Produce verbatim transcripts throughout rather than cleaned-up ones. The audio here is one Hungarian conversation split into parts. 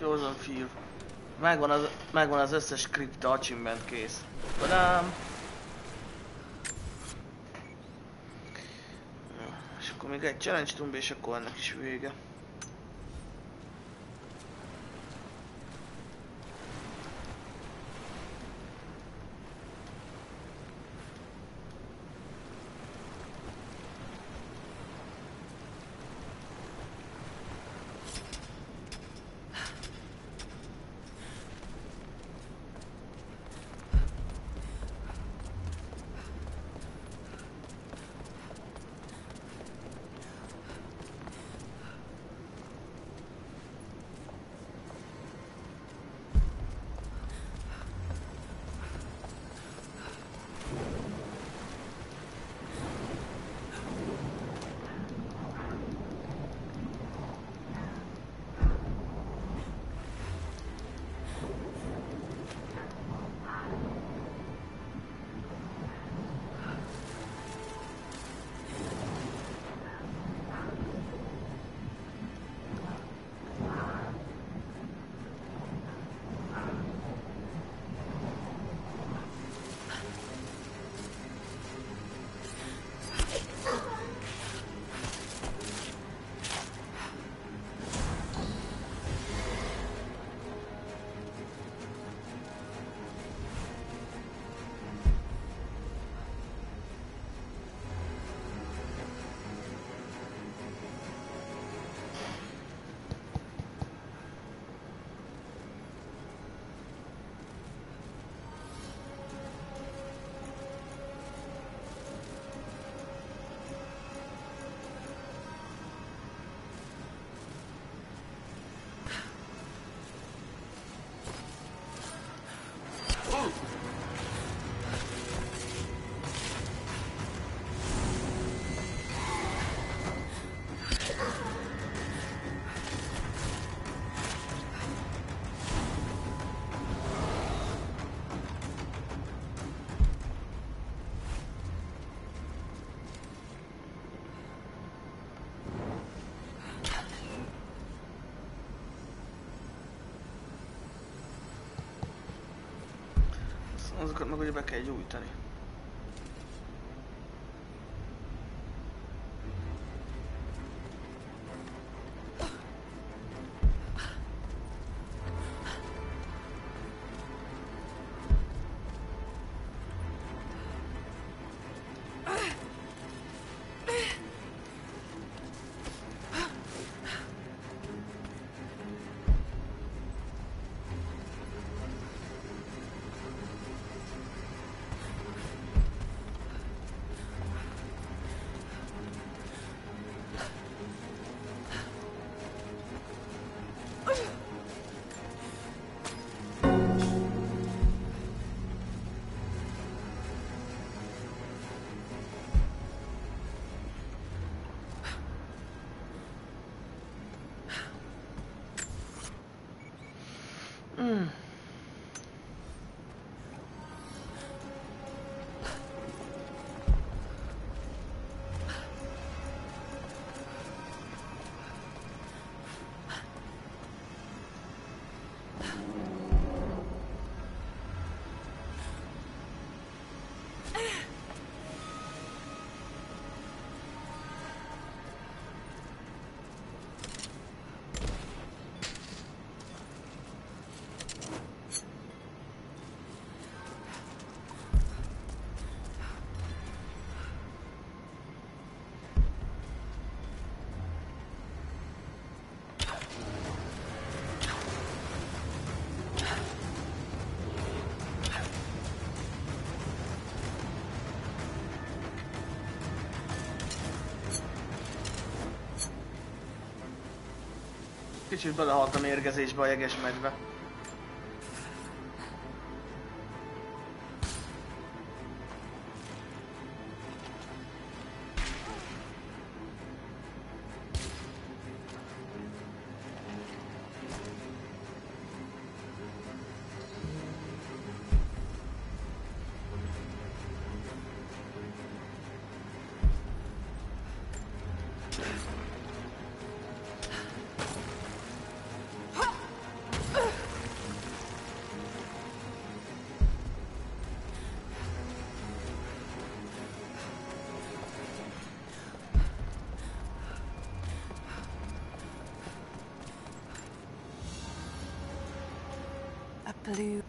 Frozen Fear. Megvan az, megvan az összes script, achievement kész. Tadám! És akkor még egy challenge tomb, és akkor ennek is vége. Azokat meg ugye be kell gyújtani. Mm. Kicsit belehaltam érgezésbe a jeges medve. clue.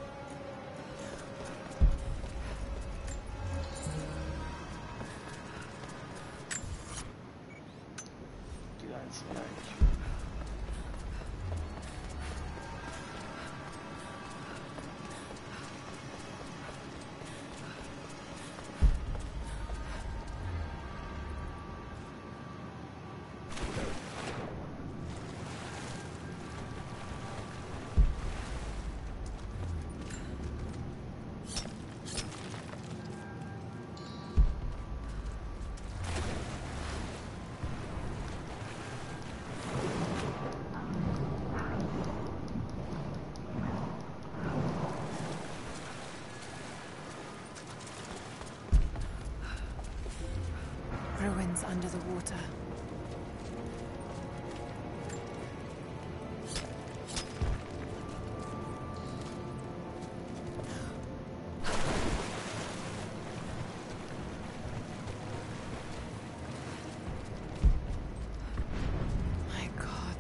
Ruins under the water. My God.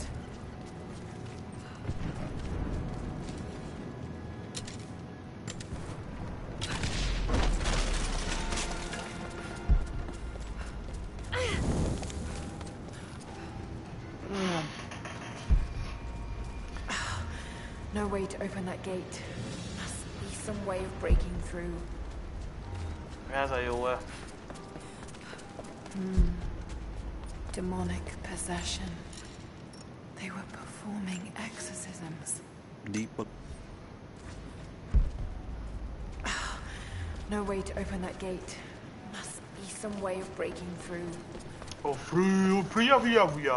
No way to open that gate. Must be some way of breaking through. Ez a jó. Hmm. Demonic possession. They were performing exorcisms. Deep. No way to open that gate. Must be some way of breaking through. Oh, free, free, free, free.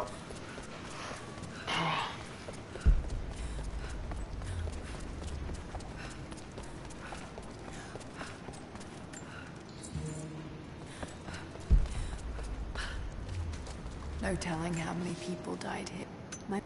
No telling how many people died here. My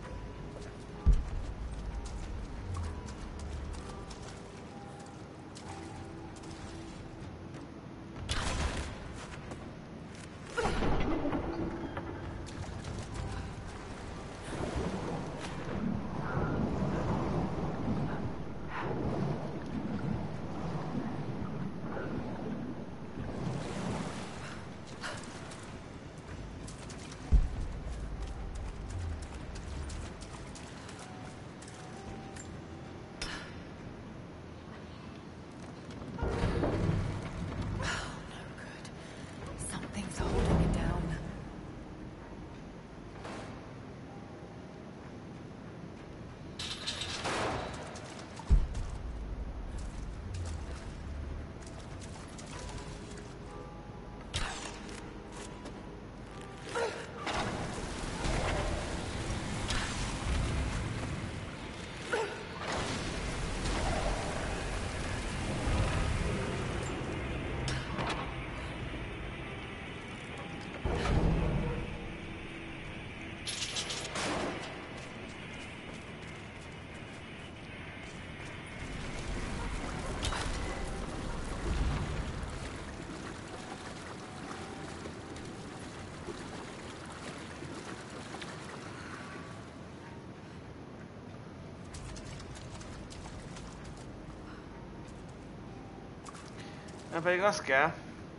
Na pedig az kell.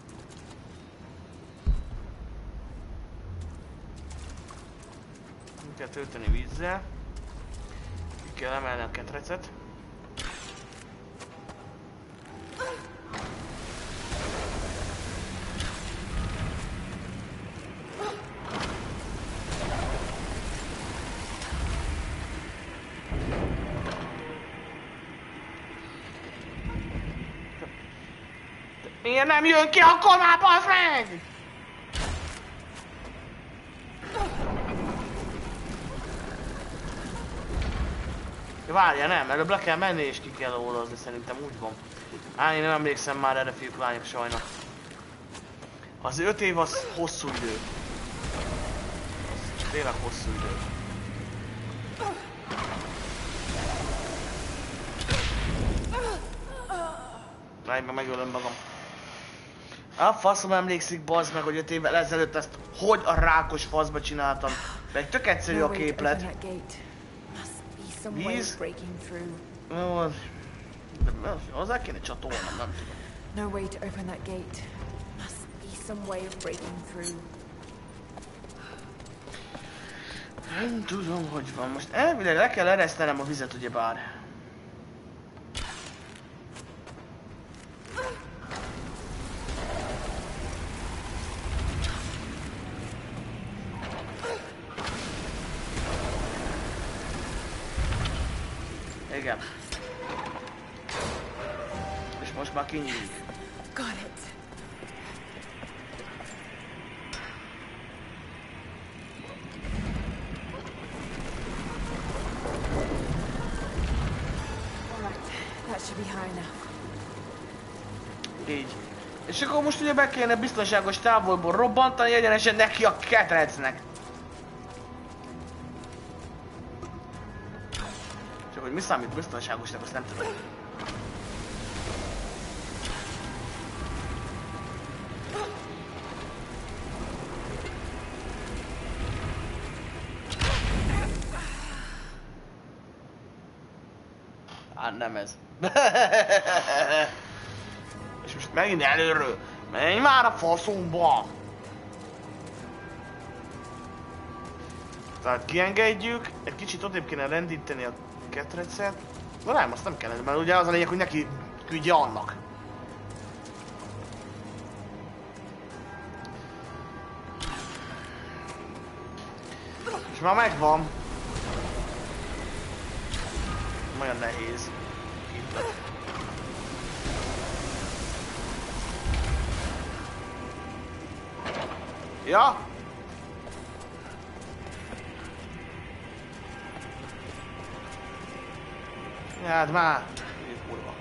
Ki kell tölteni vízzel. Ki kell emelni a ketrecet. Miért nem jön ki a komába, az meg? Várja, nem, előbb le kell menni és ki kell órozni, szerintem úgy van. Á, én nem emlékszem már erre, fiúk, lányok, sajnos. Az öt év az hosszú idő. Az tényleg hosszú idő. Várj, meg megölöm magam. A faszom emlékszik, bazd meg, hogy öt évvel ezelőtt ezt hogy a rákos faszba csináltam. Meg tök egyszerű a képlet. Víz. Jó, az... De hozzá kéne csatolnom, nem tudom. No way to open that gate. Must be some way of breaking through. Nem tudom, hogy van. Most elvileg le kell eresztenem a vizet, ugyebár. Igen. És most már kinyílik. Got it. That should be high enough. Így. És akkor most ugye be kéne biztonságos távolból robbantani egyenesen neki a ketrecnek. Csak hogy mi számít biztonságosnak, azt nem tudom. Hát nem ez. És most megint előről. Menj már a faszomba! Tehát kiengedjük, egy kicsit odébb kéne rendíteni a ketrecet. De nem, azt nem kellene, mert ugye az a lényeg, hogy neki küldje annak. És már megvan. Olyan nehéz. Itt. Ja? Hát már. Kurva.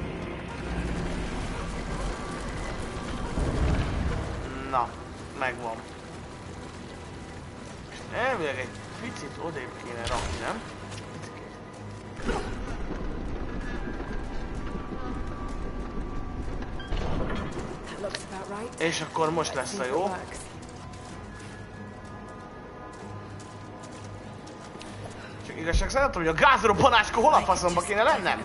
Na, megvan. Elvileg egy picit odébb kéne rakni, nem? És akkor most lesz a jó. Csak igazság szerint, hogy a gázrobbanáskor hol a faszomba kéne lennem?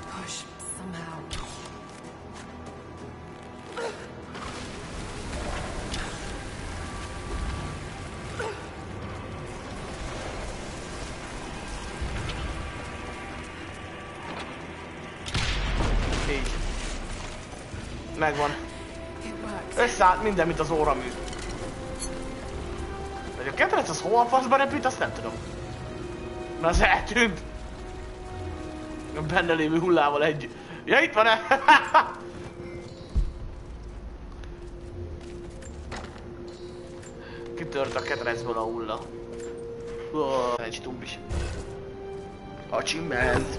Így. Megvan. Összeállt minden, mint az óramű. Hogy a ketrec az hol a faszba repült, azt nem tudom. Mert az eltűnt. A benne lévő hullával együtt. Ja, itt van-e? Kitört a ketrecből a hulla. Oh, egy stumbis. Achievement.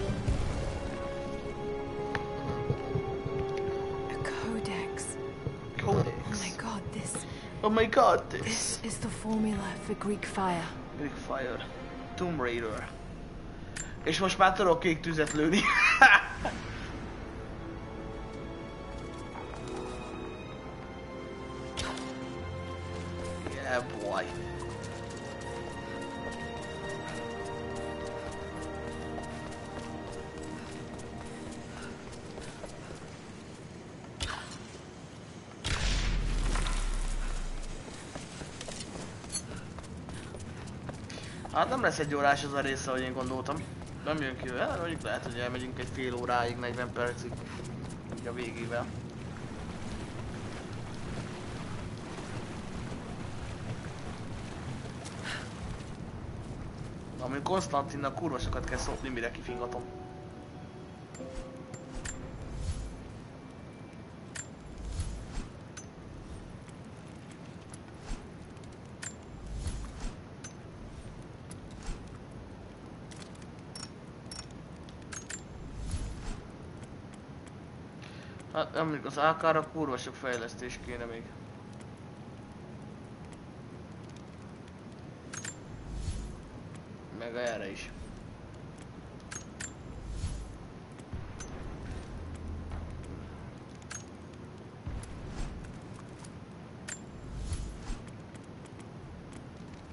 Oh my god, this. This is the formula for Greek fire. Greek fire. Tomb Raider. És most már tudok kék tüzet lőni. Yeah, boy. Hát nem lesz egy órás az a része, ahogy én gondoltam. Nem jön ki vele, mondjuk lehet, hogy elmegyünk egy fél óráig, negyven percig. Így a végével. Ami Konstantinnak kurva sokat kell szopni, mire kifingatom. Hát emlék, az á ká-ra kurva sok fejlesztés kéne még. Meg erre is.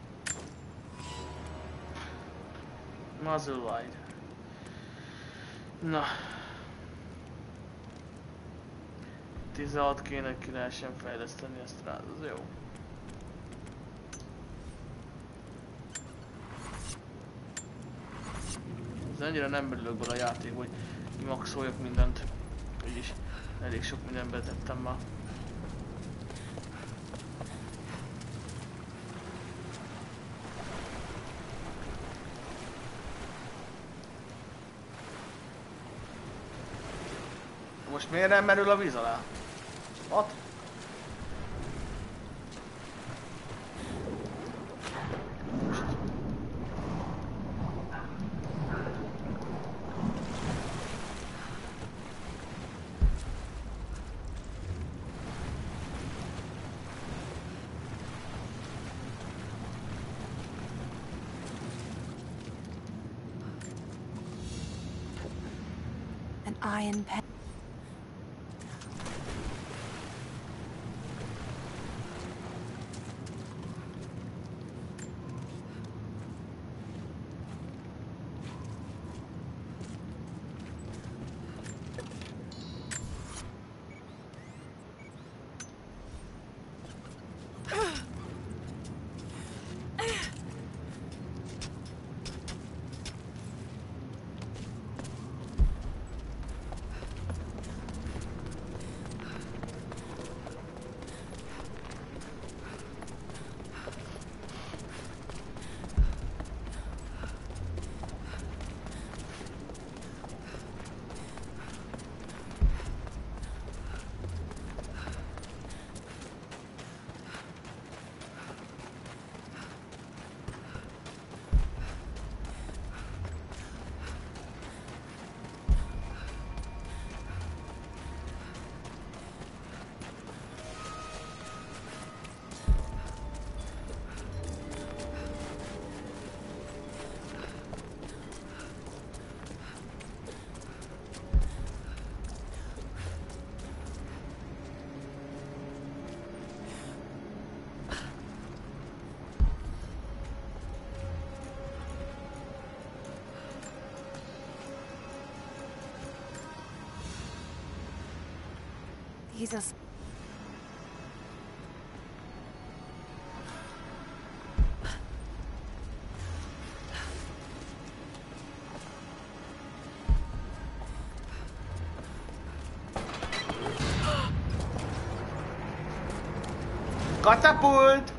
Muzzle wide. Na. tizenhat kéne, ki lehessen fejleszteni ezt rá, az jó. Ez annyira nem belülök bele a játékba, hogy maxoljak mindent. Úgyis elég sok mindent betettem már. Most miért nem merül a víz alá? What? Most. An iron pen. These are... Katapult!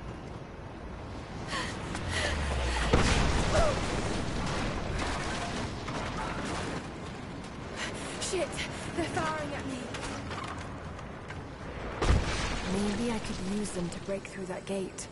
Shit! They're firing at me! Maybe I could use them to break through that gate.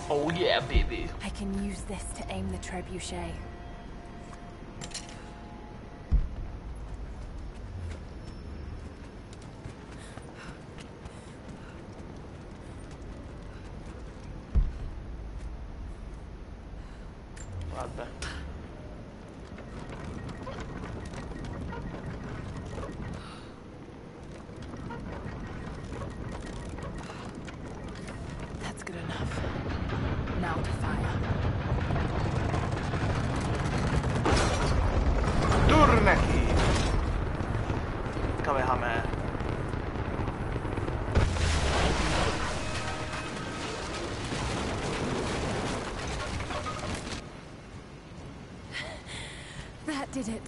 Oh yeah, baby. I can use this to aim the trebuchet. Várd be. That's good enough. Now to fire. Dur neki! Kamehameha. That did it.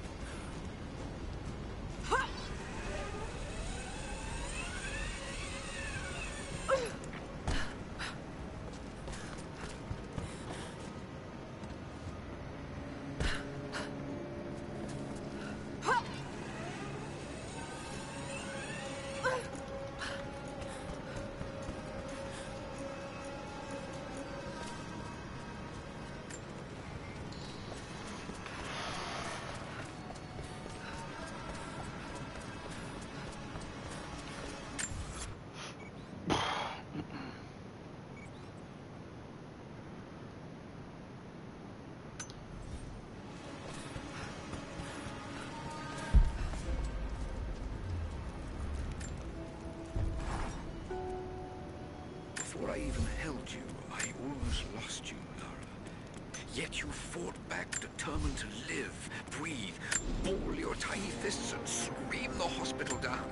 Before I even held you, I almost lost you, Lara. Yet you fought back, determined to live, breathe, ball your tiny fists and scream the hospital down.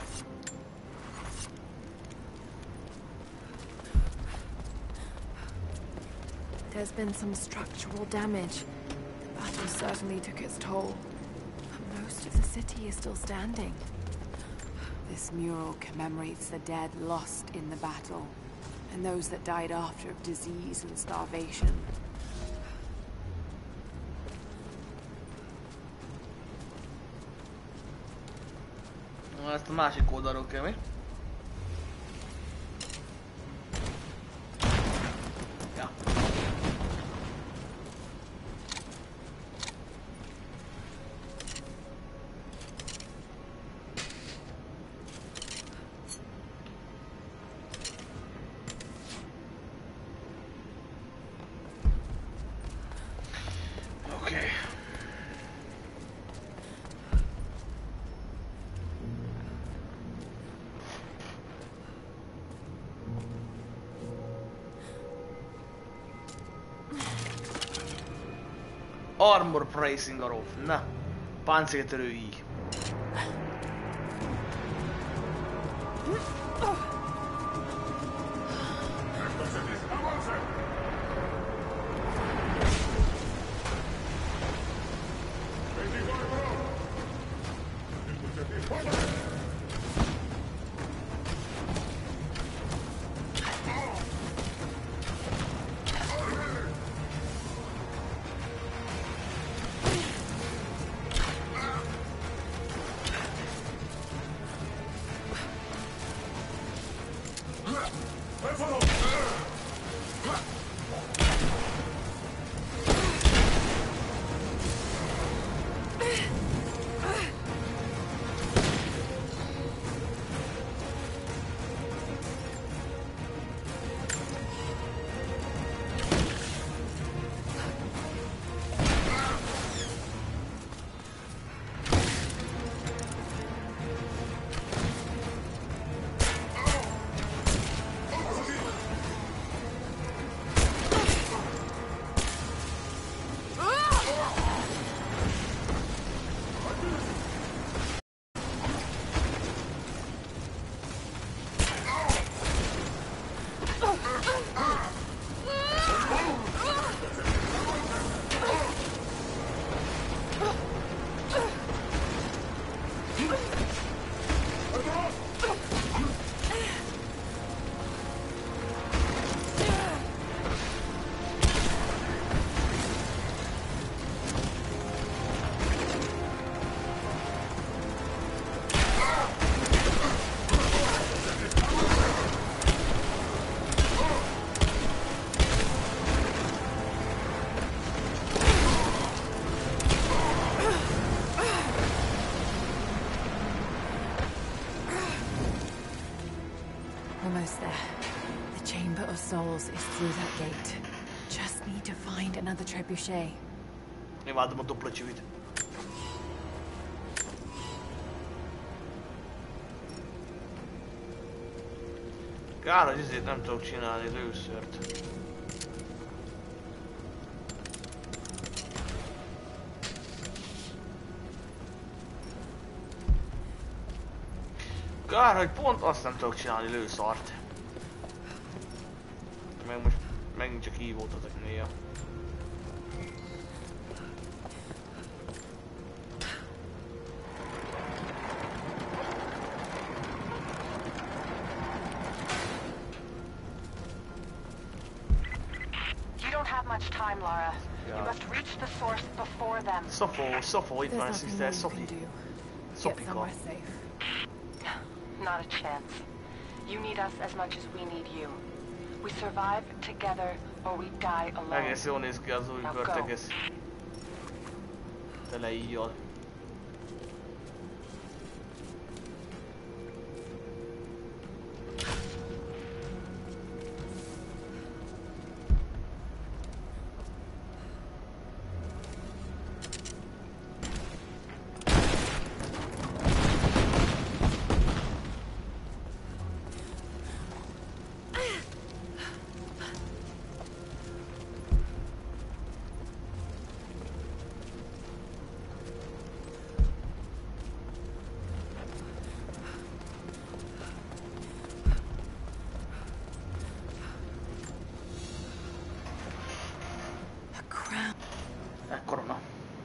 There's been some structural damage. The battle certainly took its toll. But most of the city is still standing. This mural commemorates the dead lost in the battle, and those that died after of disease and starvation. Na, ezt a másik oldalról kell, mi? Ja. Oké. Okay. Armor Bracing a rov. Na, páncéltörő így. of souls is through that gate. Just need to find another trebuchet. Imádom a dupla csivit. Kár, hogy ezért nem tudok csinálni lőszört. Kár, hogy pont azt nem tudok csinálni lőszart. Meg most megint csak így volt ezek néha. Much time, Lara. Yeah. You must reach the source before them. Szofó, Szofó, itt van a sziszter, Szofi. Get Szopika. somewhere safe. Not a chance. You need us as much as we need you. We survive together or we die alone. Egész jól néz ki az új bört, egész tele íjjal. Ekkora na.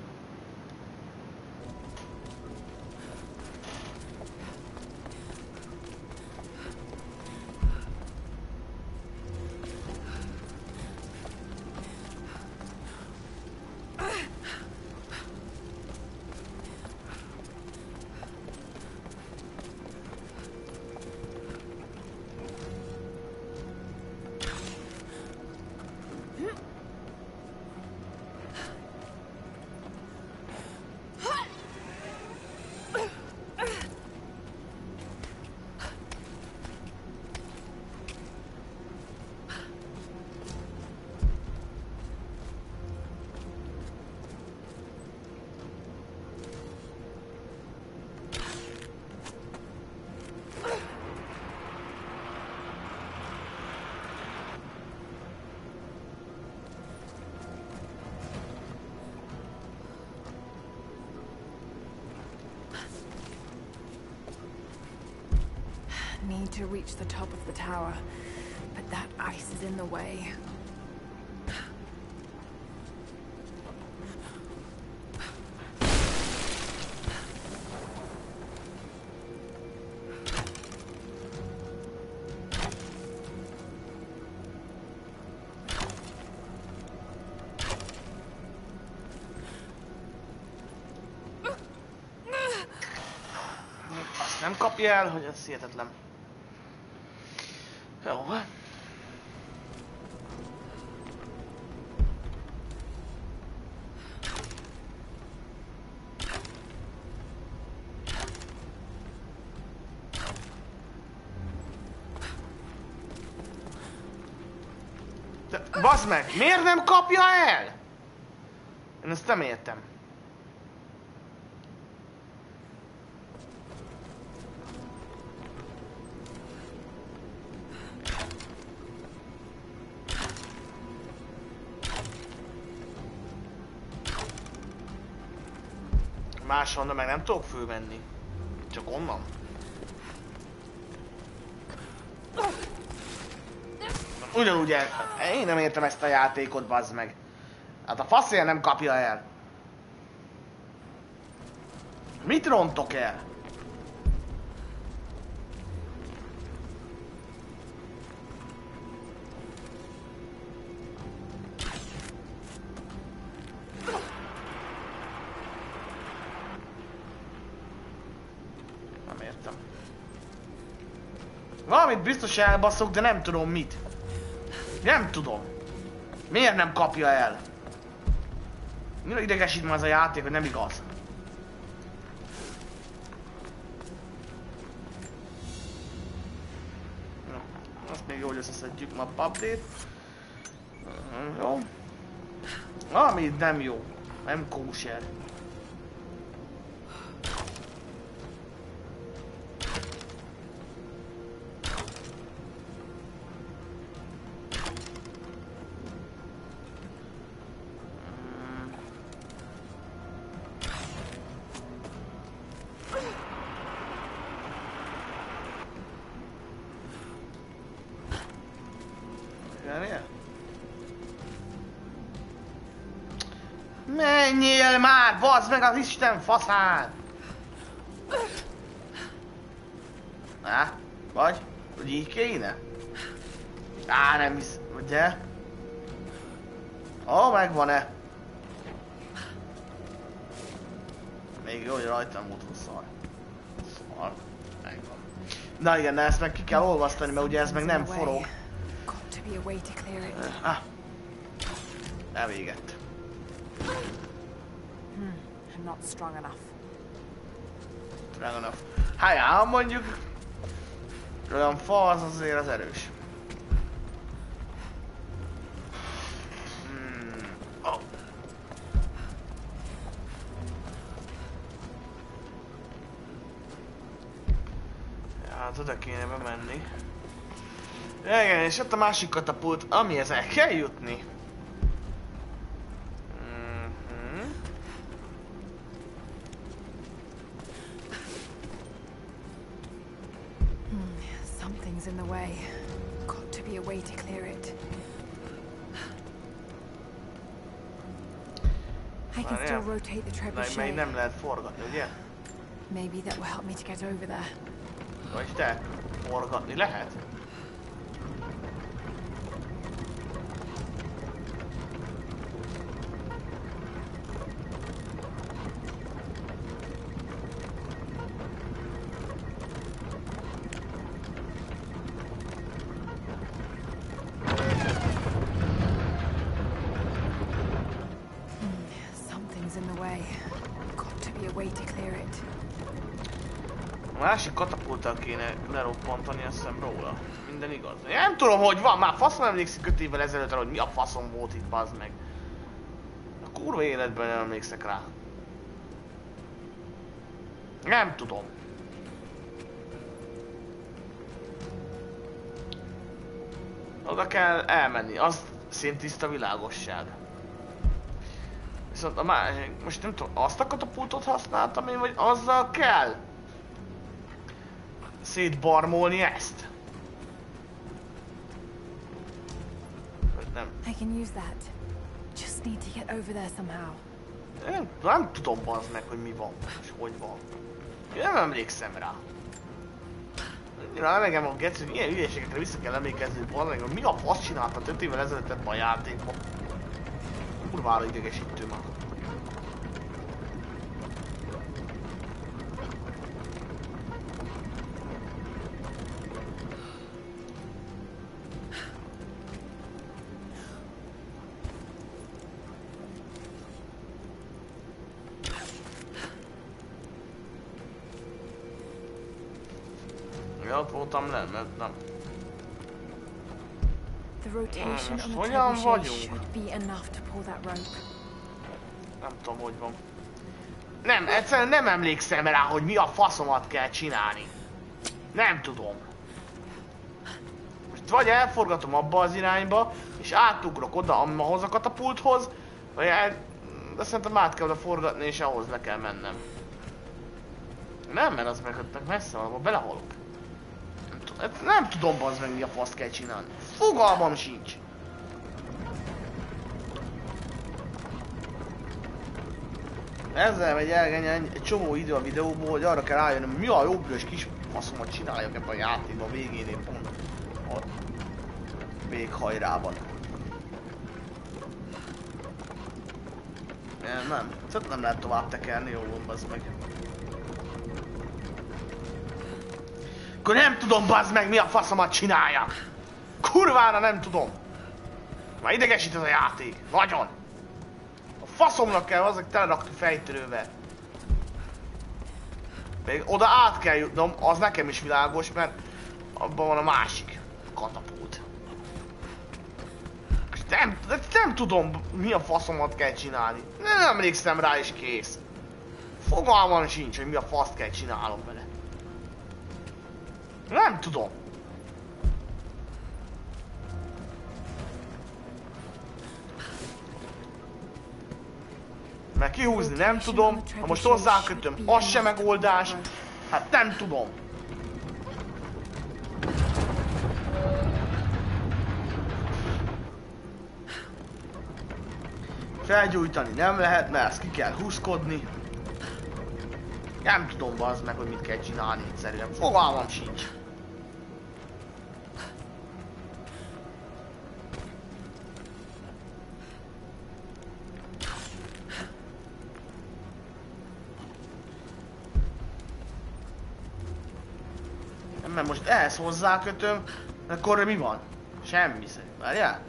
Need to reach the top of the tower, but that ice is in the way. Azt nem kapja el, hogy ez hihetetlen. Jó. De bazd meg, miért nem kapja el? Én ezt nem értem. Máshonnan meg nem tudok fölmenni. Csak onnan. Ugyanúgy el... Én nem értem ezt a játékot, bazd meg. Hát a faszél nem kapja el. Mit rontok el? Valamit biztos elbaszok, de nem tudom mit. Nem tudom. Miért nem kapja el? Mire idegesít ma ez a játék, hogy nem igaz? még jó, hogy összeszedjük ma a update. Jó. Ami nem jó. Nem kóser. Menjél már, bazd meg az Isten faszán! Á, vagy? Hogy így kéne? Á, nem hisz, ugye? Ó, megvan-e? Még jó, hogy rajtam volt szar. Szar. Megvan. Na igen, de ezt meg ki kell olvasztani, mert ugye ez meg nem forog. Ah. Elvégett. Hmm, I'm not strong enough. Strong enough. Hát mondjuk olyan fa az azért az erős. Hmm. Oh. Hát oda kéne bemenni. Igen, és ott a másik katapult, amihez el kell jutni. In the way. Got to be a way to clear it. I can still rotate the trebuchet. Nem lehet forgatni, ugye? Maybe that will help me to get over there. Vagy te forgatni lehet? A másik katapulttal kéne leroppantani, azt hiszem róla. Minden igaz. Én nem tudom, hogy van, már faszom emlékszik öt évvel ezelőtt, hogy mi a faszom volt itt, bazd meg. A kurva életben nem emlékszek rá. Nem tudom. Oda kell elmenni, az szintiszta világosság. Viszont a másik, most nem tudom, azt a katapultot használtam én, vagy azzal kell szétbarmolni ezt? Vagy nem? I can use that. Just need to get over there somehow. Nem, nem tudom bazd meg, hogy mi van, és hogy van. Én nem emlékszem rá. Annyira elegem a geci, hogy ilyen ügyéségekre vissza kell emlékezni, bazd meg, hogy mi a fasz csináltat öt évvel ezelőtt ebben a játékban. Kurvára idegesítő már. Ott voltam nem, mert nem. The rotation most on the hogyan trebuchet vagyunk? should be enough to pull that rope. Nem tudom, hogy van. Nem, egyszerűen nem emlékszem rá, hogy mi a faszomat kell csinálni. Nem tudom. Most vagy elforgatom abba az irányba, és átugrok oda ahhoz a katapulthoz, vagy el... de szerintem át kell oda forgatni, és ahhoz le kell mennem. Nem, mert az meg, meg messze van, abba belehalok. Nem, nem tudom, bazd meg, mi a faszt kell csinálni. Fogalmam sincs. Ezzel megy el egy csomó idő a videóból, hogy arra kell rájönni, hogy mi a jobbős kis faszomat csináljak ebben a játékban a végénél pont a véghajrában. Nem, nem. Szóval nem lehet tovább tekerni, jó van, bazd meg. Akkor nem tudom, bazd meg, mi a faszomat csináljak! Kurvára nem tudom! Már idegesít ez a játék. Nagyon! A faszomnak kell azok telerakni fejtörővel. Még oda át kell jutnom, az nekem is világos, mert abban van a másik katapult. Nem, nem tudom, mi a faszomat kell csinálni. Nem emlékszem rá, és kész. Fogalmam sincs, hogy mi a faszt kell csinálnom vele. Nem tudom. Meg kihúzni nem tudom, ha most hozzákötöm, az sem megoldás. Hát nem tudom. Felgyújtani nem lehet, mert ezt ki kell húzkodni. Nem tudom, bazd meg, hogy mit kell csinálni egyszerűen. Fogalmam sincs. Nem, mert most ehhez hozzákötöm, akkor mi van? Semmi szerint, várjál?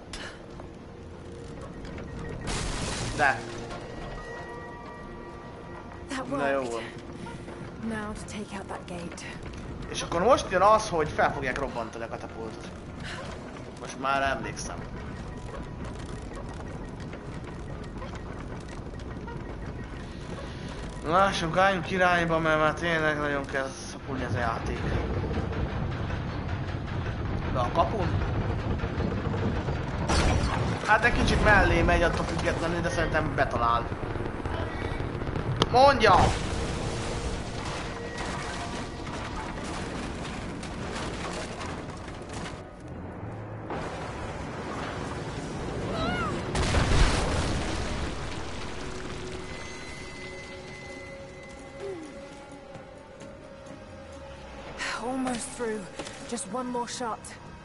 De. Na jó van. Now to take out that gate. És akkor most jön az, hogy fel fogják robbantani a katapultot. Most már emlékszem. Lássunk, álljunk irányba, mert már tényleg nagyon kell szapulni az a játék. De a kapun? Hát egy kicsit mellé megy attól függetlenül, de szerintem betalál. Mondja! Almost through. Just one more shot.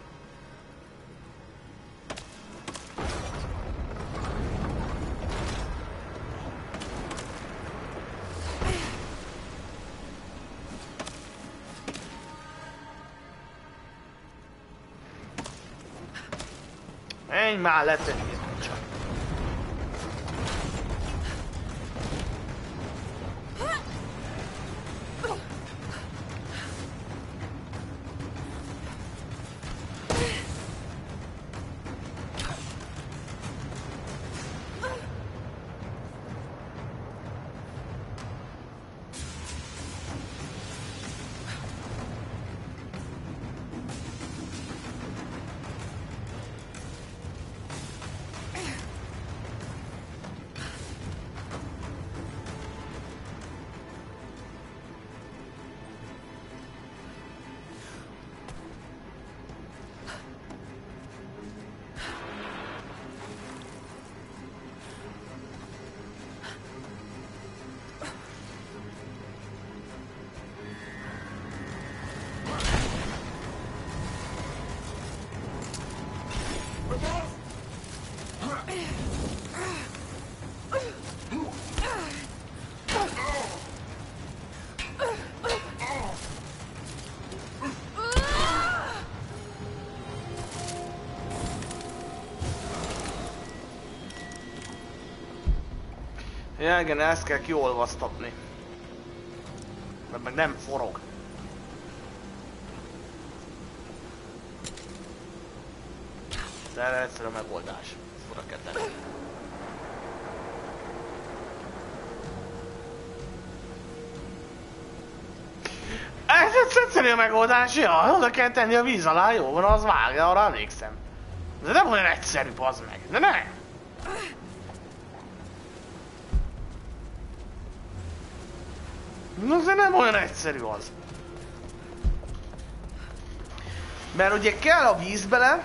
Menj már letenni csak. Ja, igen, ezt kell kiolvasztatni. Mert meg nem forog. De erre egyszerű a megoldás. Oda kell tenni. Ez egyszerű a megoldás, ja, oda kell tenni a víz alá, jó van, az vágja, arra emlékszem. De nem olyan egyszerű, bazd meg, de nem! No, de nem olyan egyszerű az. Mert ugye kell a víz bele.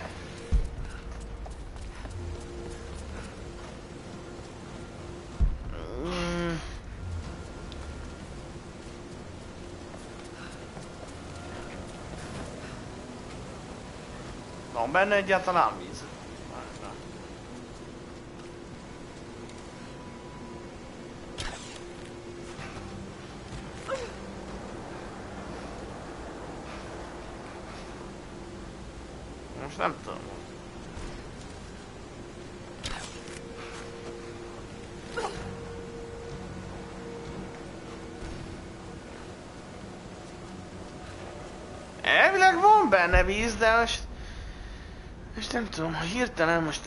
Mm. Van benne egyáltalán víz? Most nem tudom. Elvileg van benne víz, de most Most nem tudom, ha hirtelen most...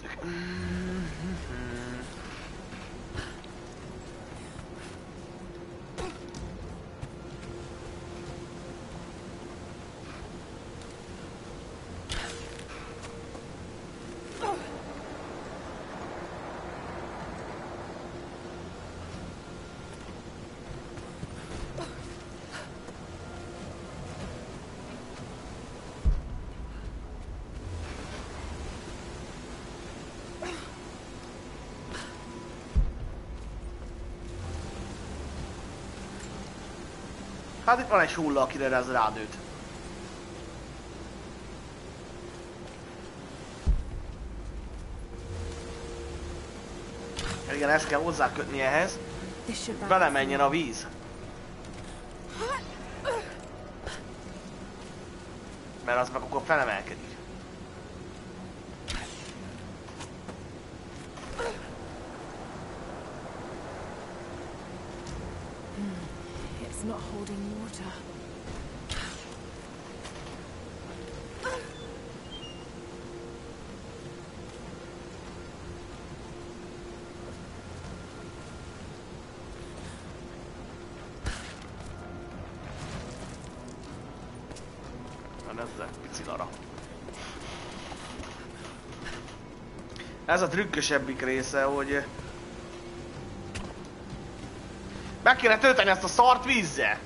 Hát itt van egy hulla, akire ez rádőt. Igen, ezt kell hozzákötni ehhez. Belemenjen a víz. Mert az meg akkor felemelkedik. It's not holding water. Ez a trükkösebbik része, hogy meg kéne tölteni ezt a szart vízzel.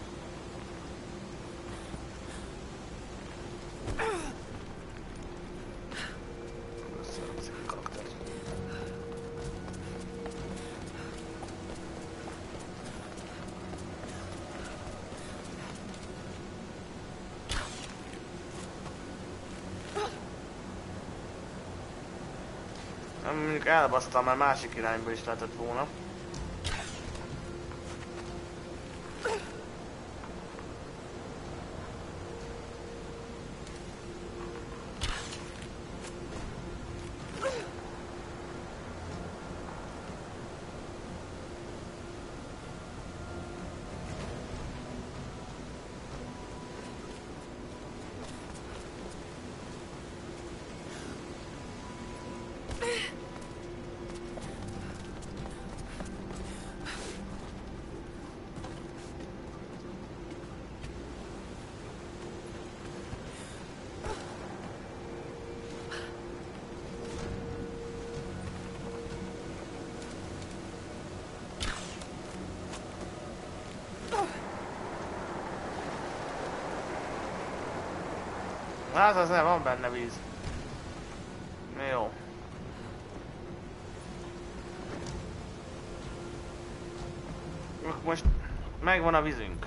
Mondjuk elbasztam, mert másik irányba is lehetett volna. Hát az nem, van benne víz. Jó. Most megvan a vízünk.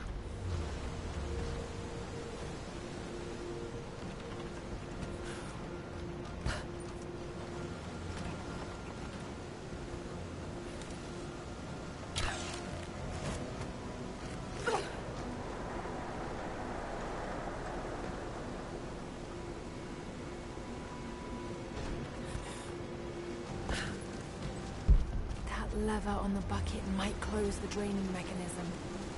Lever on the bucket might close the draining mechanism.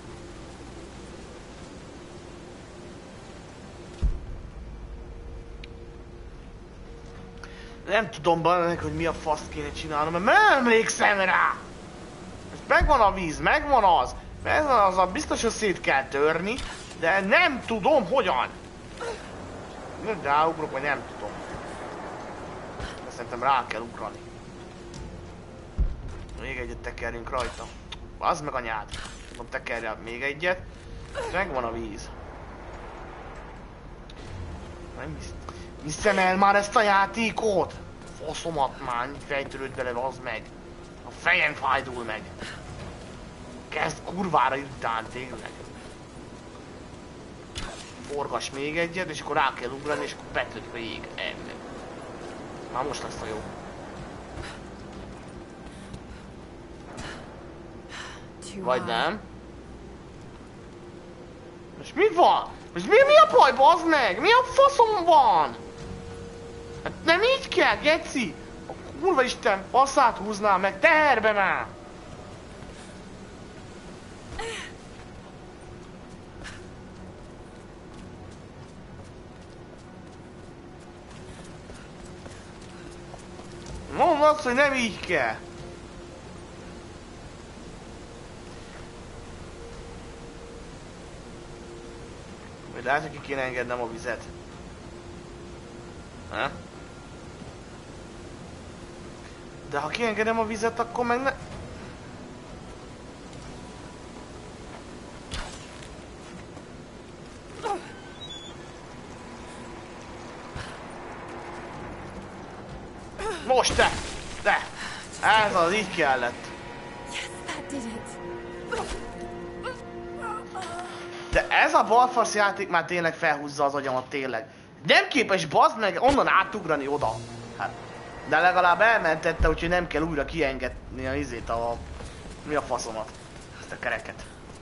Nem tudom benne, hogy mi a faszt kéne csinálnom, mert nem emlékszem rá! Most megvan a víz, megvan az, megvan az, a biztos, hogy szét kell törni, de nem tudom hogyan. Ráugrok, vagy nem tudom. De szerintem rá kell ugrani. Még egyet tekerjünk rajta. Az meg anyád. Mondom, tekerje még egyet. Megvan a víz. Nem hisz... hiszem el már ezt a játékot! Faszomat már, fejtörőd bele, az meg. A fejem fájdul meg. Kezd kurvára irritálni, tényleg. Forgass még egyet, és akkor rá kell ugrani, és akkor betörik a jég. Elvileg. Már most lesz a jó. Vagy nem? Most mi van? Most mi, mi a baj, bazd meg? Mi a faszom van? Hát nem így kell, geci! A kurva isten passzát húznál meg, teherbe már! Mondd azt, hogy nem így kell. Vagy lehet, hogy ki kéne engednem a vizet. Ha? De ha kiengedem a vizet, akkor meg ne... Most te! De! Ez az, így kellett. De ez a balfasz játék már tényleg felhúzza az agyamat, tényleg. Nem képes bazd meg onnan átugrani oda. Hát. De legalább elmentette, úgyhogy nem kell újra kiengedni a izét, a... Mi a faszomat? Ezt a kereket.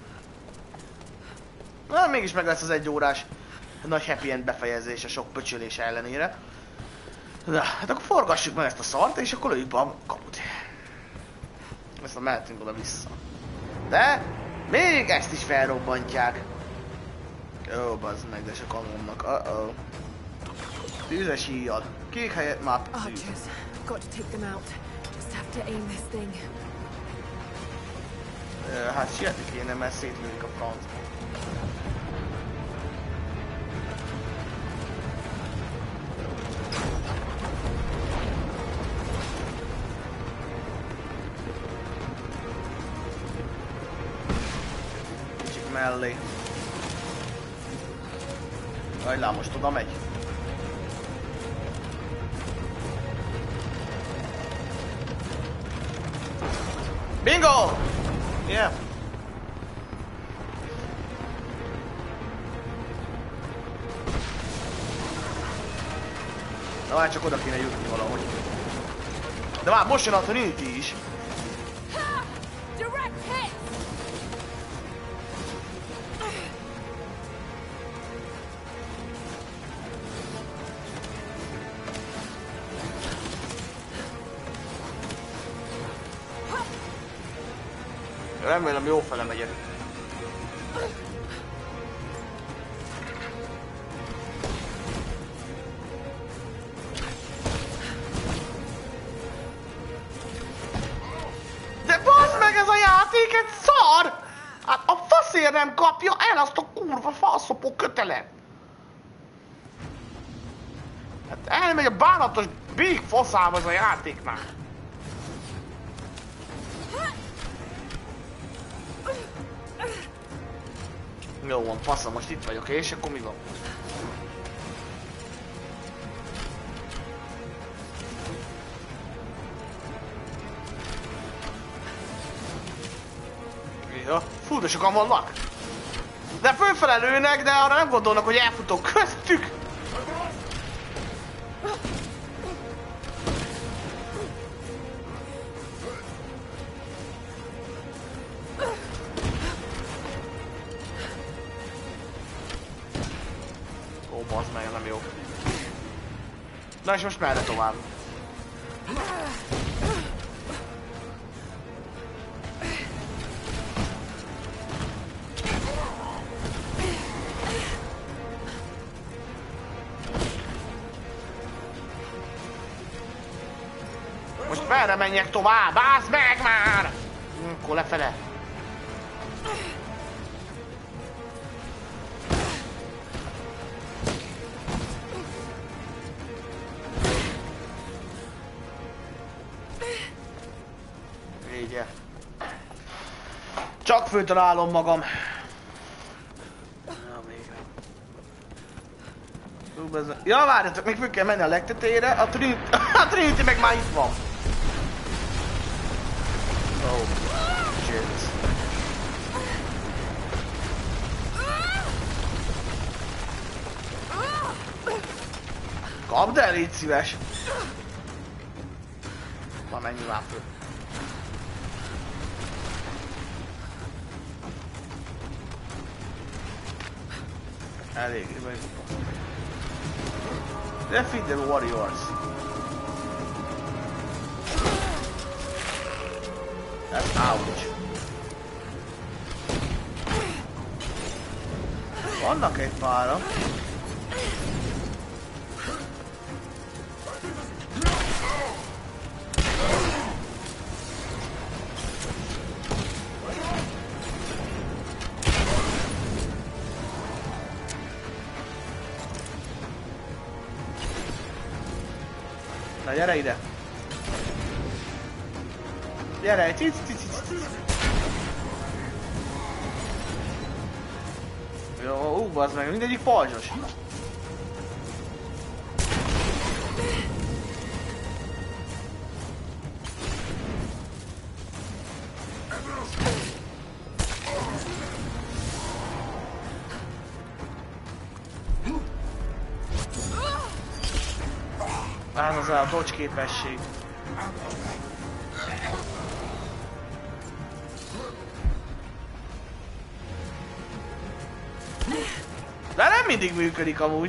Na, mégis meg lesz az egy órás nagy happy end befejezése sok pöcsölés ellenére. Na, hát akkor forgassuk meg ezt a szart, és akkor lőjük be a kaput. Ezt a mehetünk oda-vissza. De még ezt is felrobbantják. Ó, bazd meg, de sokan vannak. Uh-oh. Tűzes híjjal. Kék helyett map. Archers, got to take them out. Just have to aim this thing. Uh, hát sietni kéne, mert szétlőjük a francba. Kicsit mellé. Ajlá, most oda megy. Bingo! Yeah. Na már csak oda kéne jutni valahogy. De már most jön a Trinity is. Remélem jó fele megyek. De bazd meg, ez a játék egy szar! Hát a faszért nem kapja el azt a kurva falszopó kötelet! Hát elmegy a bánatos bíg faszába ez a játék már! Jó van, faszom, most itt vagyok, és akkor mi van? Ja, fú, de sokan vannak! De fölfele lőnek, de arra nem gondolnak, hogy elfutok köztük! Bazd meg, nem jó. Na és most merre tovább? Most merre menjek tovább? Bázd meg már! Akkor lefele. Csak föltalálom magam. Ja, végre. Ja, várjatok, még föl kell menni a legtetejére, a Trinity, a Trinity meg már itt van. Oh, shit. Kapd el, légy szíves. Na, menj már föl. Elég, vagy... Defeat the warriors. That's ouch. Vannak egy pára. gyere ide! Gyere, cic, cic, cic, cic. Jó, ú, bazd meg, mindegyik pajzsos. Ez az a dodge képesség. De nem mindig működik amúgy.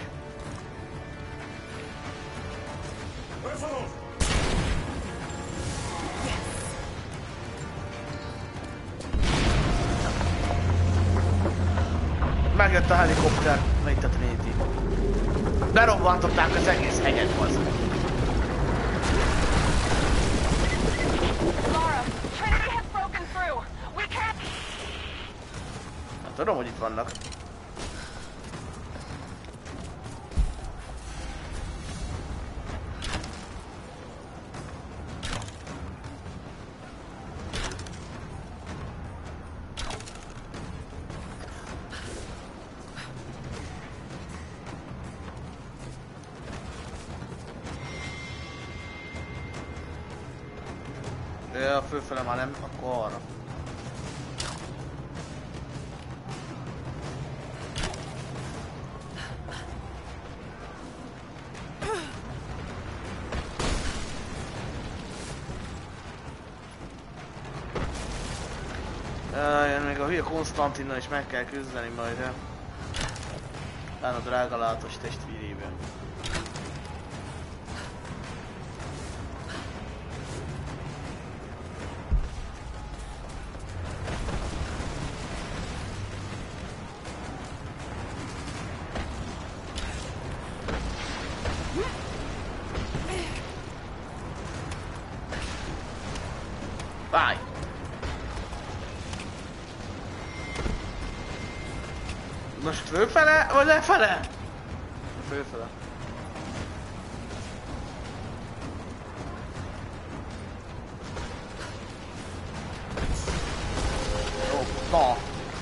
Megjött a helikopter, itt a Trinity. Berobbantották az egész hegyet, az. Hát tudom, hogy itt vannak. Ja, fölfele már nem, akkor arra. Jön még a hülye Konstantinnal is meg kell küzdeni majd, ja. Lán a drága látos testvérében. Várj! Most fölfele, vagy lefele? Fölfele. Hoppa!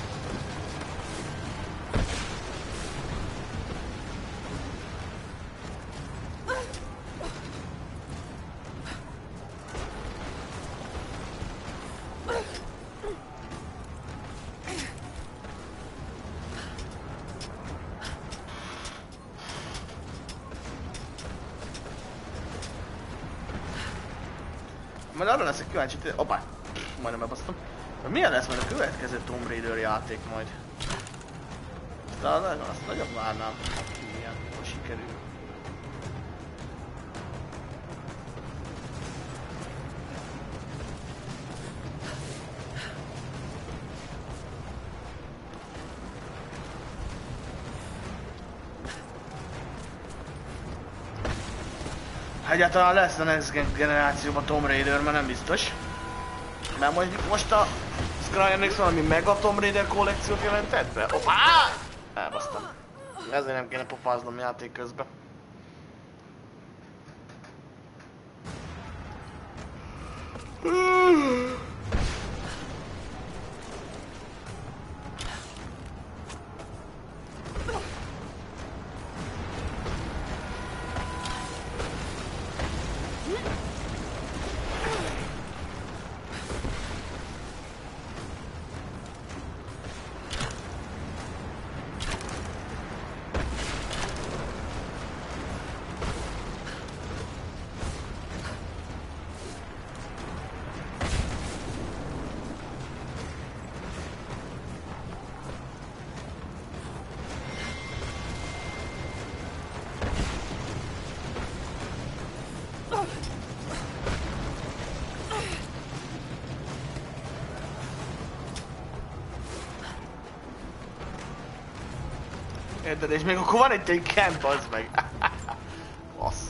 Majd arra leszek kíváncsi, hogy... Opa! Majdnem bebasztom. Milyen lesz majd a következő Tomb Raider játék majd? Aztán azt nagyon várnám, hogy milyen sikerül. Egyáltalán lesz a next generációban Tomb Raider, mert nem biztos. Mert most, most a Square Enix valami mega Tomb Raider kollekciót jelentett be? Hoppá! Elbasztam. Ezért nem kéne pofáznom játék közben. Érted, és még akkor van itt egy camp, az meg. Fasz.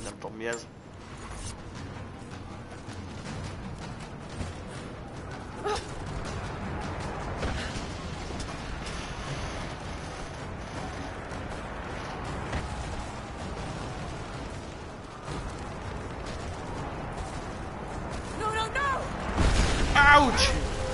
vagy nem tudom mi ez. Ouch!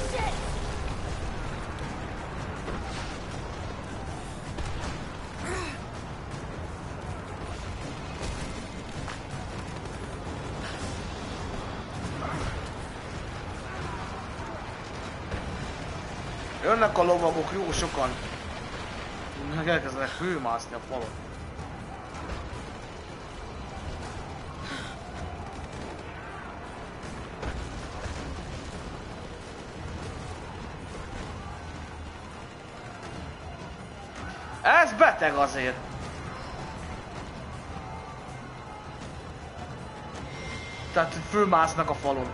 Jönnek a lovagok, jó sokan. Meg elkezdenek hőmászni a falon. Ez beteg azért. Tehát fölmásznak a falon.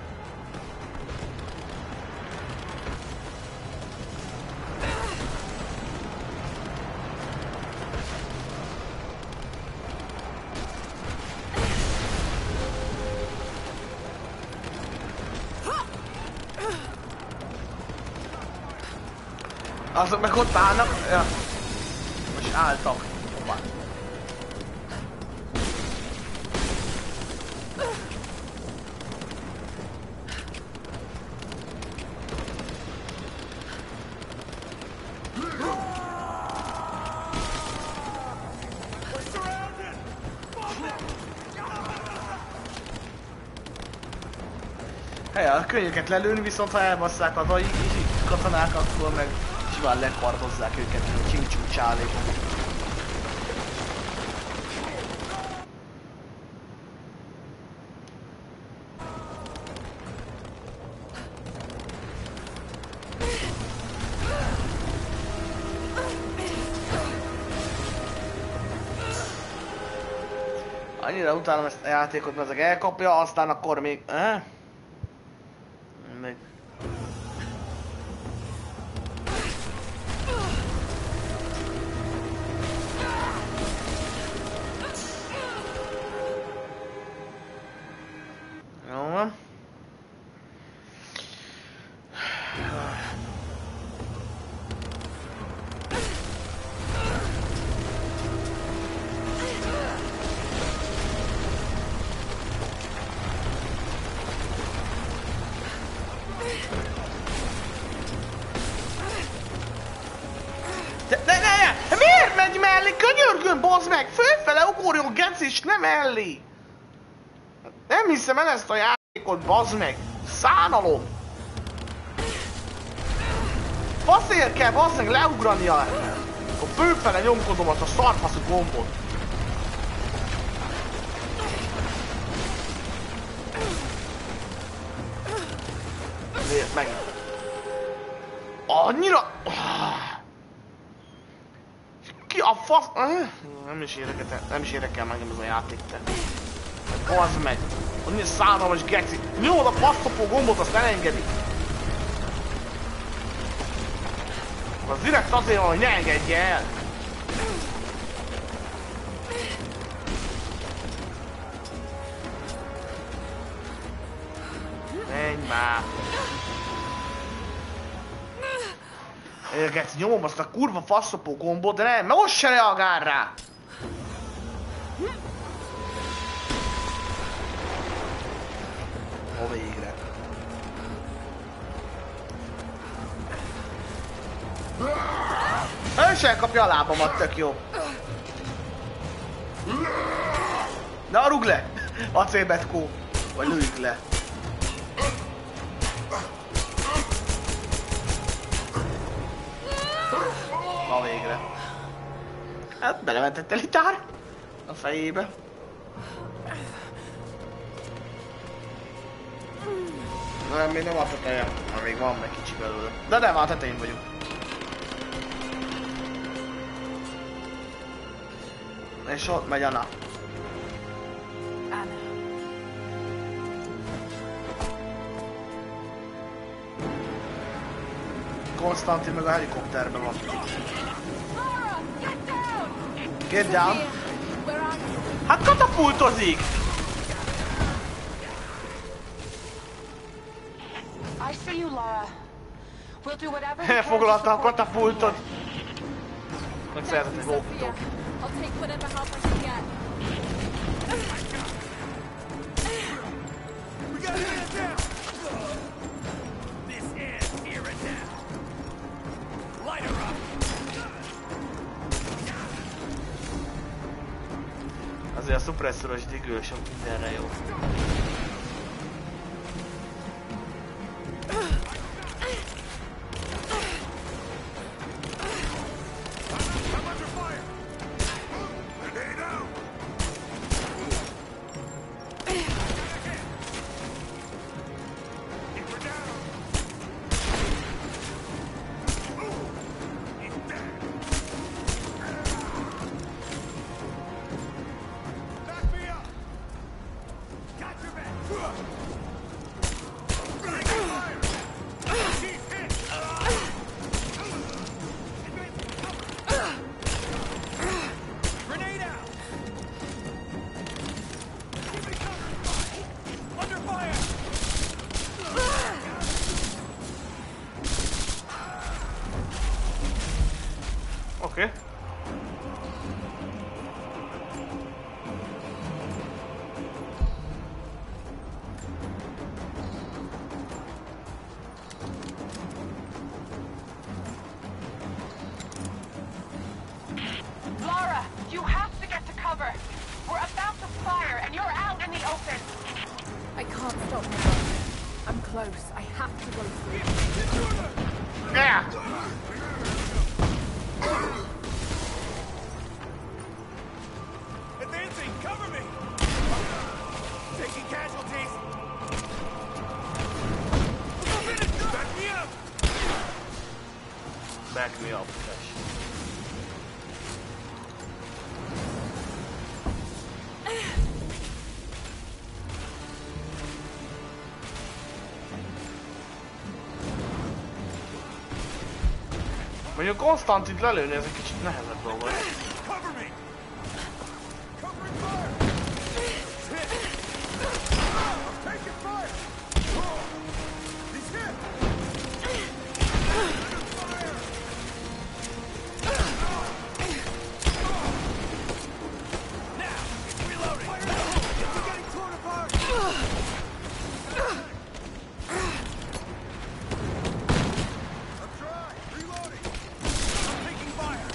Azok meg ott állnak. Ja. Most álltak. Hoppá. Helye, a könnyűket lelőni, viszont ha elbasszák a dai katonák, akkor meg simán lekardozzák őket, mint csincsú csálékon. Annyira utálom ezt a játékot, mert ezek elkapja, aztán akkor még... Eh? Még... Jó van. De, de, de, de, miért megy mellé? Könyörgöm, bazd meg! Fölfele ugorjon, geci, és nem mellé! Nem hiszem el ezt a játékot, bazd meg! Szánalom! Faszért kell, bazd meg, leugrania! Akkor fölfele nyomkodom azt a szarfaszú gombot! Miért megint? Annyira... Ki a fasz... Nem is érdekel, nem is érdekel meg ez a játék, te. Bazd meg! Annyira szánalmas geci! Nyomod a passzapó gombot, azt elengedi! Az direkt azért van, hogy ne engedje el! Menj már! Geci, nyomom azt a kurva faszopó gombot, de nem, mert most se reagál rá! Ó, végre. Ő se elkapja a lábamat, tök jó. Na, rúgd le! Acélbetkó! Vagy lőjük le. Na végre. Hát belementett a litár a fejébe. Nem, még nem a teteje. Na, még van meg kicsi belőle. De nem, a tetején vagyunk. És ott megy Anna. Anna. Konstantin meg a helikopterben van. Get down! Hát katapultozik! I see you, Lara. We'll do whatever we can to Elfoglalta a support you from katapultot. here. Meg szeretnék Sophia. loptok. I'll take whatever help I can get. We gotta get it down! This ends here and now. Light her up! Azért a szupresszoros digül sok mindenre jó. Oké. Okay. Lara, you have to get to cover. We're about to fire, and you're out in the open. I can't stop now. I'm close. I have to go through. Yeah. Advancing, cover me! Taking casualties! Back me up! Back me up, Flash. Mondjuk Konstantit lelőni, ez egy kicsit nehezebb dolog. Cover me! Covering fire! Hit! Taking fire! He's hit! Fire! Now! Reloading! We're getting torn apart! I'm trying! Reloading! I'm taking fire!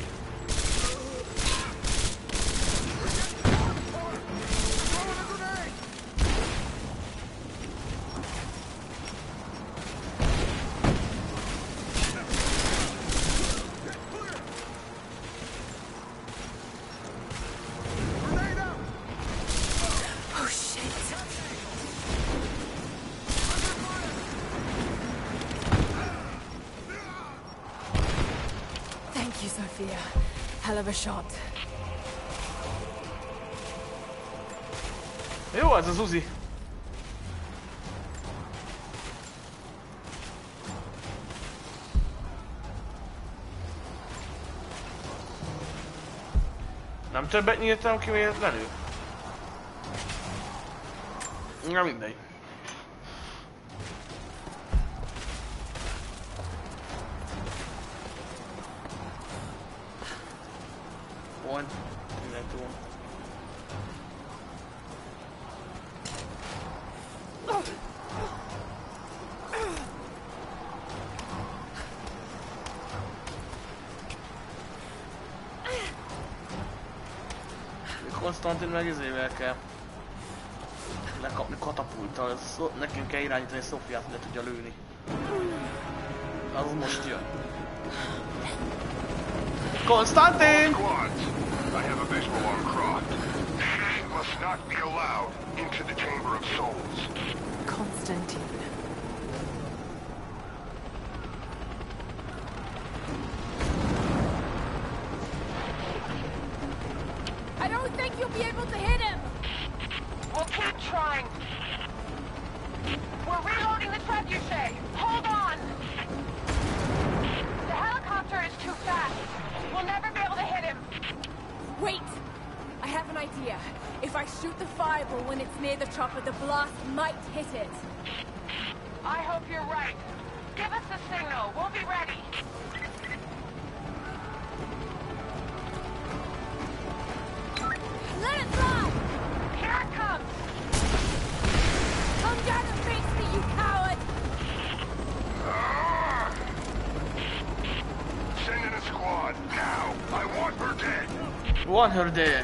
We're getting torn apart! Throwing a grenade! Get clear! Grenade out! Oh shit! Thank you, Sophia. Hell of a shot. Jó, ez az Uzi. Nem többet nyírtam ki véletlenül? Na mindegy. One, innen túl. Konstantin meg izével kell lekapni katapulttal, szó, nekünk kell irányítani Szofiát, hogy le tudja lőni. Az most jön. Konstantin! I have a visual on Croft. She must not be allowed into the Chamber of Souls. Constantine. I don't think you'll be able to hit him! We'll keep trying. We're reloading the trebuchet. Hold on. The helicopter is too fast. We'll never be able to hit him. Wait! I have an idea. If I shoot the fireball when it's near the chopper, the blast might hit it. I hope you're your right. Give us the signal. We'll be ready. Let it fly! Here it comes. Come down and face me, you coward! Ah! Send in a squad, now! I want her dead! Want her dead.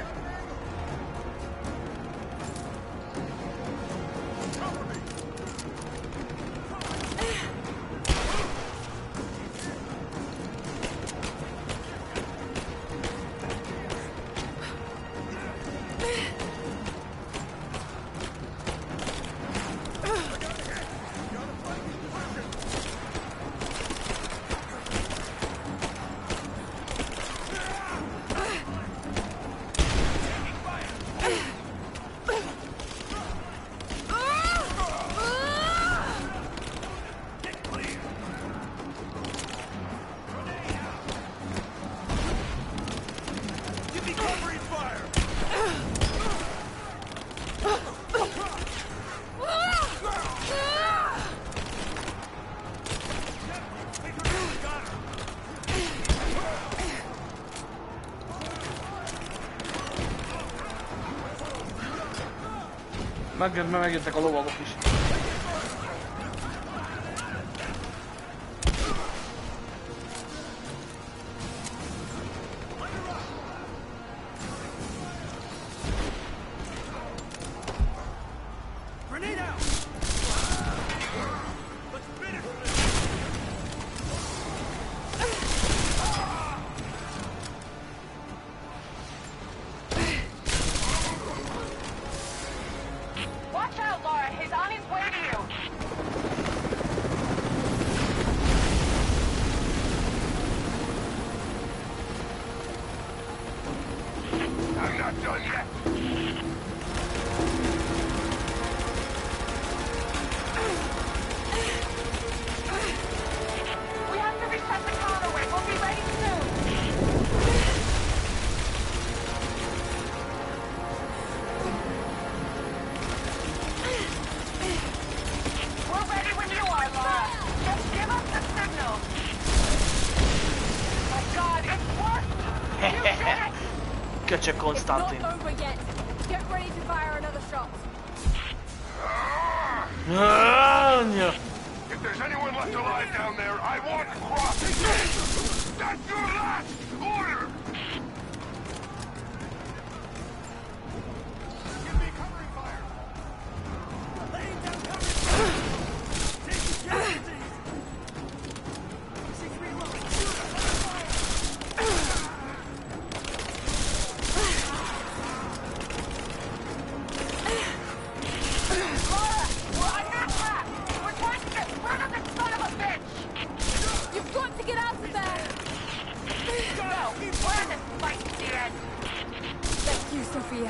Meg, megjöttek a lovagok is. Watch out, Laura. He's on his way to you. I'm not done yet! We have to reset the counterweight. We'll be ready soon. We're ready when you are, Laura. Just give us the signal. My God, it's worked. You did it. Köcsög It's Konstantin. not over yet. Get ready to fire another shot. Anya! If there's anyone left alive down there, I want Croft dead! That's your last order! Give me covering fire! Laying down covering fire! Taking casualties! six reload! Laura, we're under attack. We're trying to get rid of this son of a bitch. You've got to get out of there! No, we're in this fight to the end. Thank you, Sophia.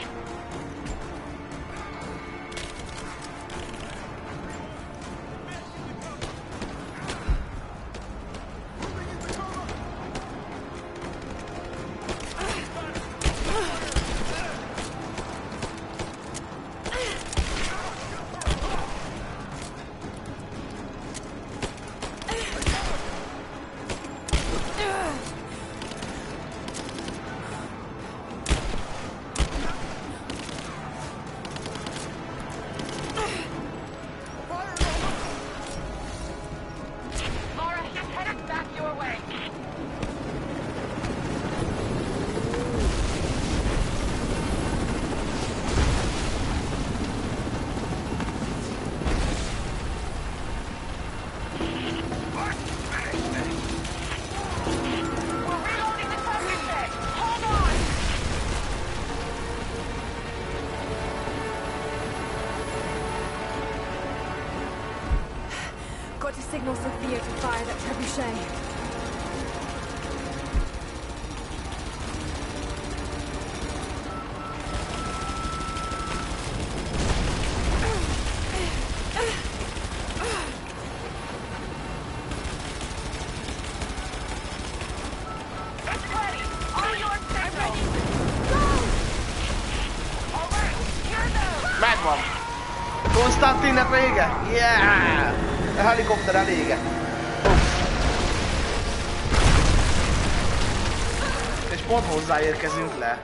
Laura, he's headed back your way. Let's finish this! We're reloading the copy set. Hold on. Got to signal Sophia to fire that trebuchet. It's ready. All your signal. All right, here goes. Megvan! Konstantinnek vége? Yeah! A helikopter elégett. És pont hozzáérkezünk le.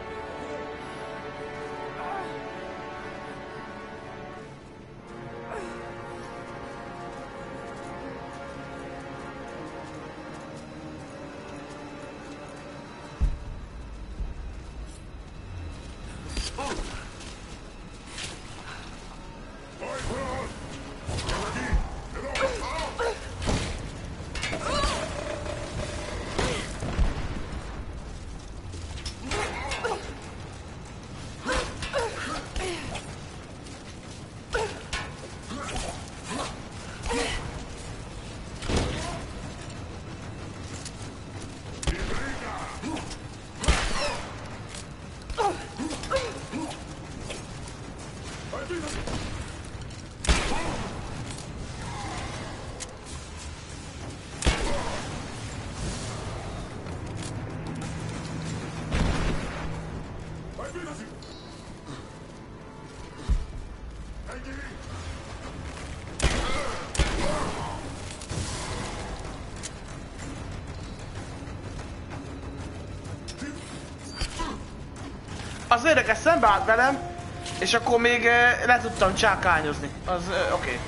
Az érdekes, szembeállt velem, és akkor még uh, le tudtam csákányozni. Az uh, oké. Okay.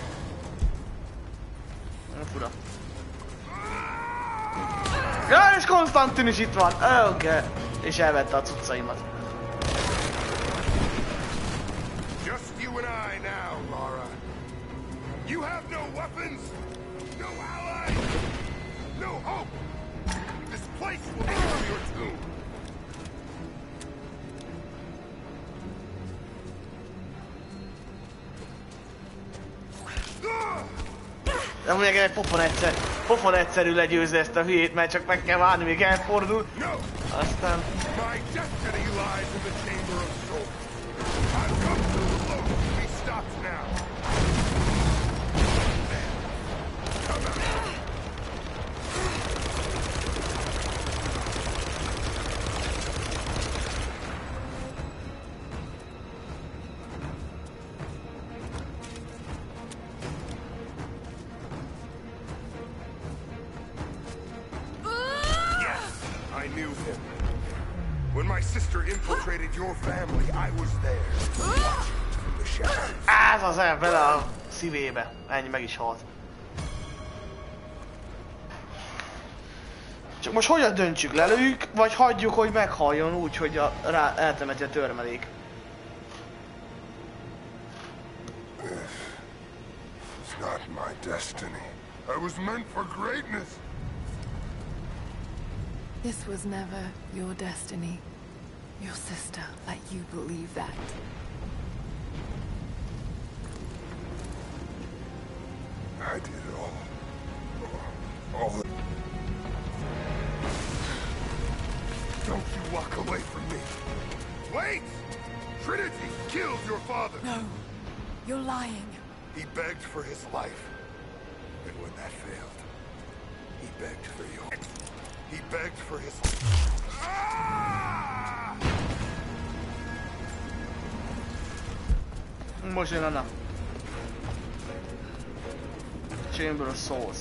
Fura. Ja, és Konstantin is itt van. Oké. Okay. És elvette a cuccaimat. Just you and I now, Lara. You have no weapons, no allies, no hope. This place will become your tomb. De mondjuk egy pofon egyszer, pofon egyszerű legyőzni ezt a hülyét, mert csak meg kell várni, még elfordul. Aztán... Ez az el vele a szívébe. Ennyi, meg is halt. Csak most hogyan döntsük? Lelőjük, vagy hagyjuk, hogy meghaljon úgy, hogy a, rá eltemeti a törmelék? It's not my destiny. I was meant for greatness. This was never your destiny. Your sister let you believe that. I did it all. All the... Don't you walk away from me. Wait! Trinity killed your father. No, you're lying. He begged for his life. And when that failed, he begged for yours. He begged for his... Ah! Most jön a nap. Chamber of Souls.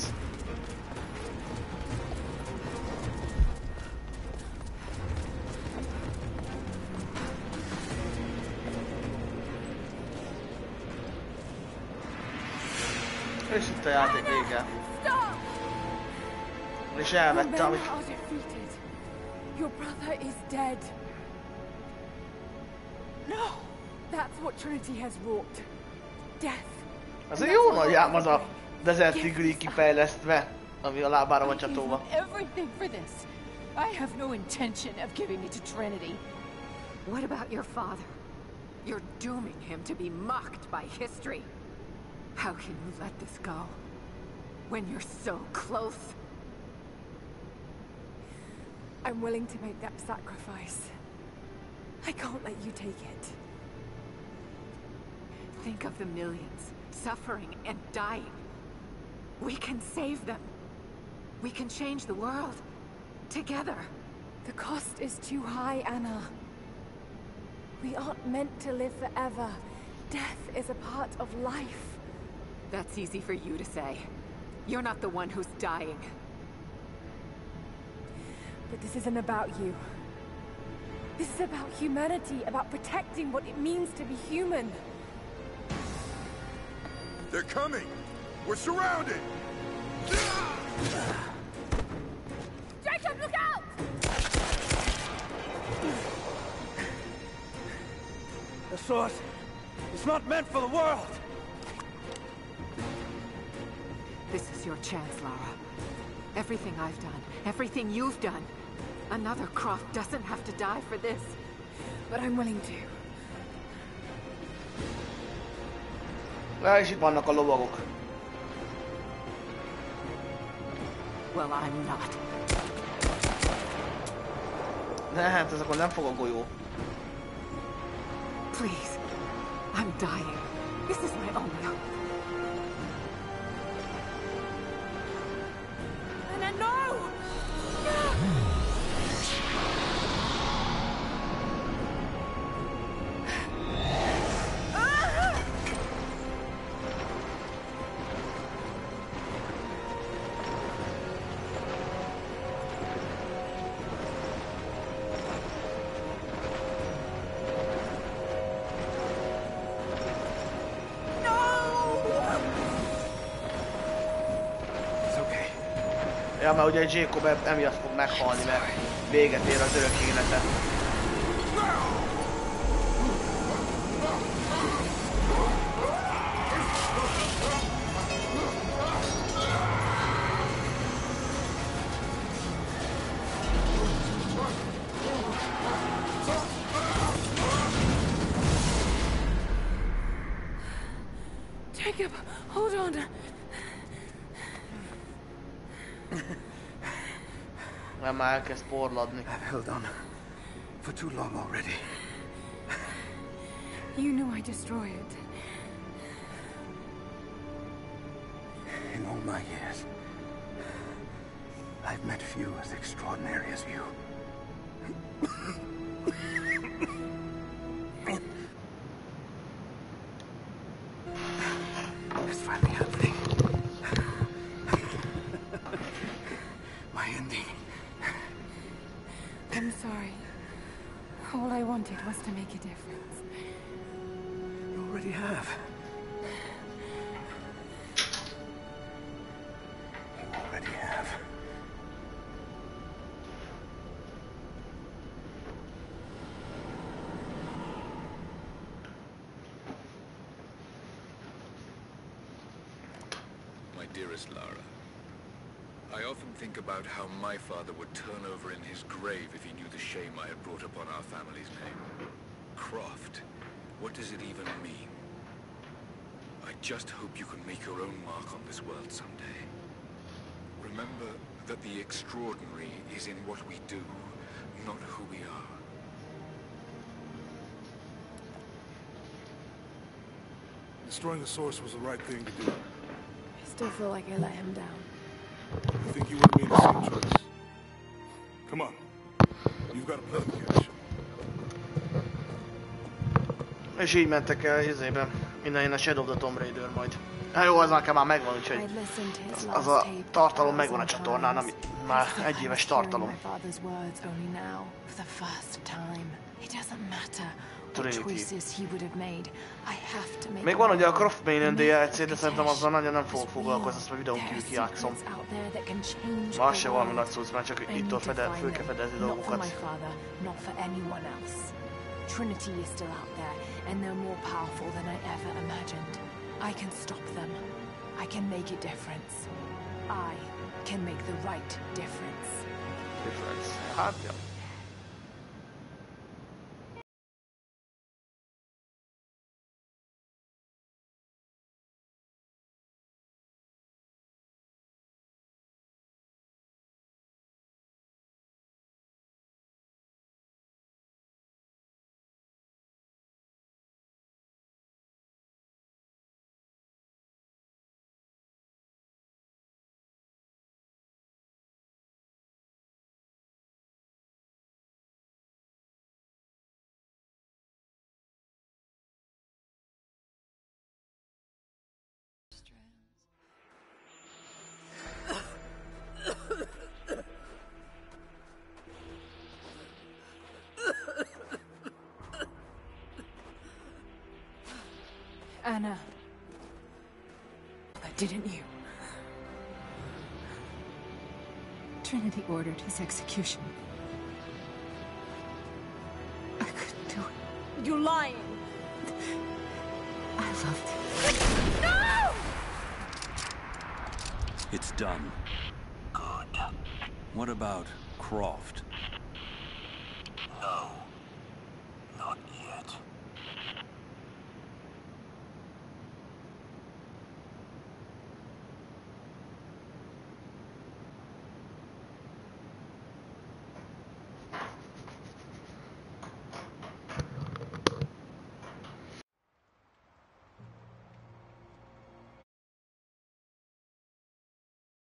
És itt a játék vége. És elvette, amit... Your brother is dead. No, that's what Trinity has wrought. Death. Az egy jó nagy ám az a Desert Eagle kifejlesztve, ami a lábára van csatolva. Everything for this. I have no intention of giving it to Trinity. What about your father? You're dooming him to be mocked by history. How can you let this go? When you're so close? I'm willing to make that sacrifice. I can't let you take it. Think of the millions suffering and dying. We can save them. We can change the world. Together. The cost is too high, Anna. We aren't meant to live forever. Death is a part of life. That's easy for you to say. You're not the one who's dying. But this isn't about you. This is about humanity, about protecting what it means to be human. They're coming! We're surrounded! Jacob, look out! The sword is not meant for the world! This is your chance, Lara. Everything I've done, everything you've done. Another Croft doesn't have to die for this. But I'm willing to. Na, és itt vannak a lovagok. Well, I'm not. De hát ez akkor nem fog a golyó. Please. I'm dying. This is my only hope. Anna, no! Ja, mert ugye Jacob emiatt fog meghalni, mert véget ér az örök élete. Jacob, hold on. Nem, már elkezd porladni. I've held on for too long already. You knew I destroy it. In all my years, I've met few as extraordinary as you. It's finally happening. My ending. I'm sorry. All I wanted was to make a difference. You already have. You already have. My dearest Lara, I often think about how my father would turn over in his grave if he knew the shame I had brought upon our family's name. Croft, what does it even mean? I just hope you can make your own mark on this world someday. Remember that the extraordinary is in what we do, not who we are. Destroying the source was the right thing to do. I still feel like I let him down. I think you would have made the same choice. Come on. You've got a plan to catch. És így mentek el izében. Innen jön a Shadow of the Tomb Raider majd. Hát jó, az nekem már megvan, úgyhogy az, az a tartalom megvan a csatornán, ami már egy éves tartalom. Még van ugye a Croft Main D L C, de szerintem azzal nagyon nem fogok foglalkozni, azt a videón kívül kijátszom. Már se valami nagy cucc, már csak itt-ott fedel, föl kell fedezni dolgokat. Trinity is still out there, and they're more powerful than I ever imagined. I can stop them. I can make a difference. I can make the right difference. Difference. Hát, ja. Anna. But didn't you? Trinity ordered his execution. I couldn't do it. You're lying! I loved him. No! It's done. Good. What about Croft?